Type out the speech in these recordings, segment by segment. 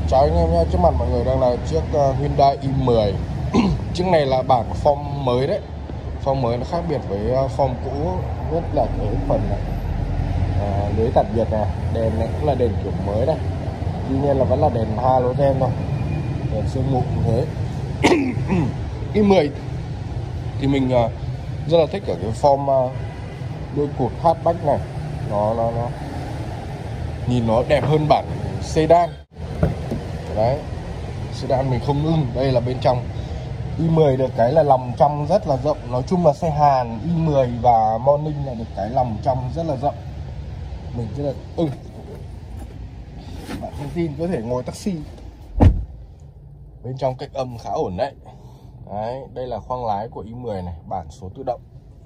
Chào anh em nhé, trước mặt mọi người đang là chiếc Hyundai i10. Chiếc này là bản form mới đấy. Form mới nó khác biệt với form cũ rất là cái phần này, lưới tản nhiệt này, đèn này cũng là đèn kiểu mới này. Tuy nhiên là vẫn là đèn halogen thôi, đèn sương mù như thế. i10 thì mình rất là thích ở cái form đuôi cụt hatchback này. Nó nhìn nó đẹp hơn bản sedan. Đấy, sedan mình không ưng. Đây là bên trong i10 được cái là lòng trong rất là rộng. Nói chung là xe Hàn i10 và Morning là được cái lòng trong rất là rộng, mình rất là ưng. Bạn thông tin có thể ngồi taxi. Bên trong cách âm khá ổn đấy. Đấy, đây là khoang lái của i10 này, bản số tự động.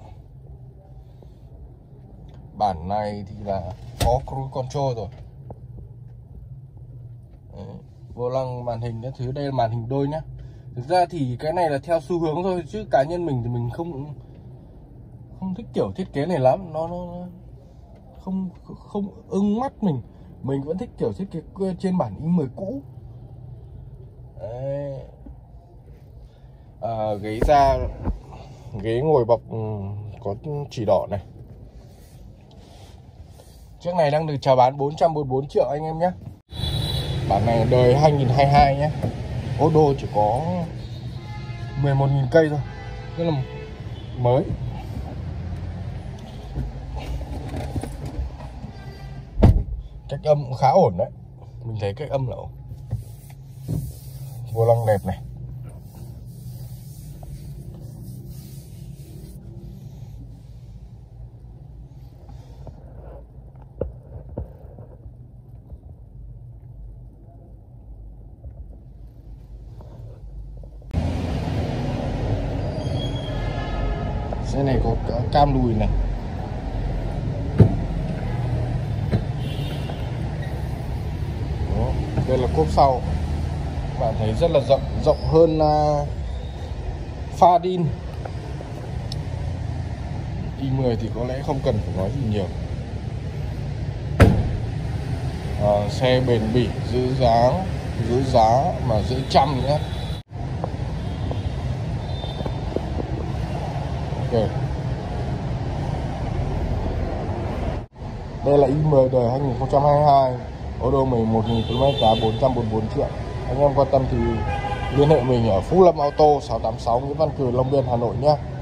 Bản này thì là có cruise control rồi. Đấy, vô lăng, màn hình các thứ. Đây là màn hình đôi nhá. Thực ra thì cái này là theo xu hướng thôi, chứ cá nhân mình thì mình không thích kiểu thiết kế này lắm. Nó không ưng mắt mình. Mình vẫn thích kiểu thiết kế trên bản i10 cũ. Đấy. Ghế da, ghế ngồi bọc có chỉ đỏ này. Chiếc này đang được chào bán 444 triệu anh em nhé. Bản này đời 2022 nhé. Ô tô chỉ có 11.000 cây thôi, rất là mới. Cách âm cũng khá ổn đấy. Mình thấy cách âm là ổn. Vô lăng đẹp này. Xe này có cam lùi này. Đó, đây là cốp sau. Bạn thấy rất là rộng hơn Fadin. i10 thì có lẽ không cần phải nói gì nhiều. Xe bền bỉ, giữ giá mà giữ trăm nữa. Okay. Đây là i10 đời 2022, ô tô 11.000 km, giá 444 triệu. Anh em quan tâm thì liên hệ mình ở Phúc Lâm Auto 686 Nguyễn Văn Cừ, Long Biên, Hà Nội nhé.